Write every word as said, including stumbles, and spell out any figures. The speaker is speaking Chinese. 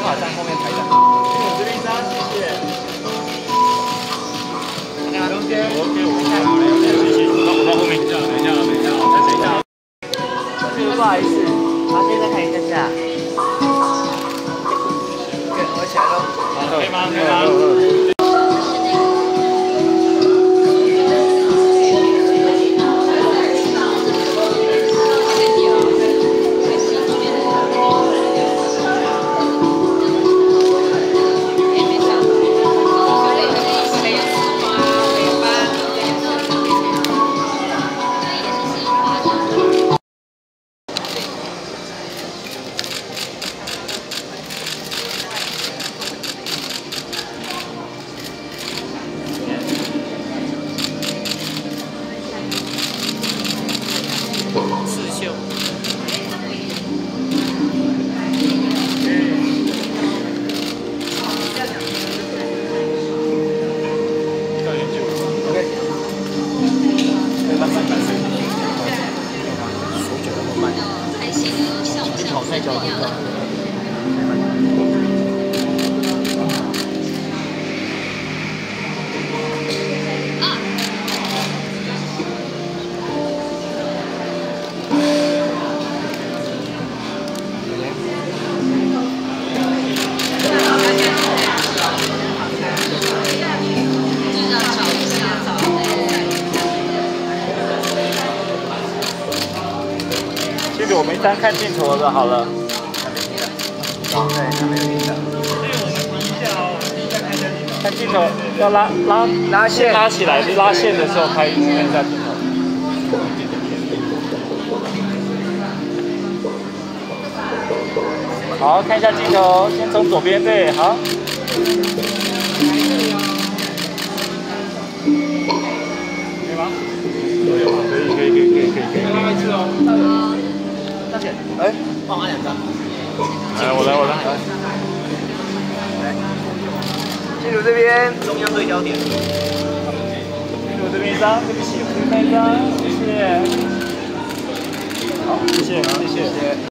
法站后面排的。这边一张，谢谢。那中间 ，OK， 我看好了，谢谢。我到后面，等一下，等一下，等一下，再等一下。不好意思，好，现在看一下下。我起来了。好，可以吗？可以吗？ 刺绣。OK。慢慢慢慢。手脚那么慢。还行，笑不笑？太高兴了。 这个我们单看镜头的好了。对，它没有影响。看镜头要拉拉拉线拉起来，拉线的时候开看一下镜头。好，看一下镜头，先从左边对，好。可以吗？可以，可以，可以，可以，可以，可以。慢慢吃哦。 大姐，哎，帮我拿两张。来，我来，我来。来，记住这边中央对焦点。记住这边一张，对不起，我这边一张，谢谢。好，谢谢，谢谢。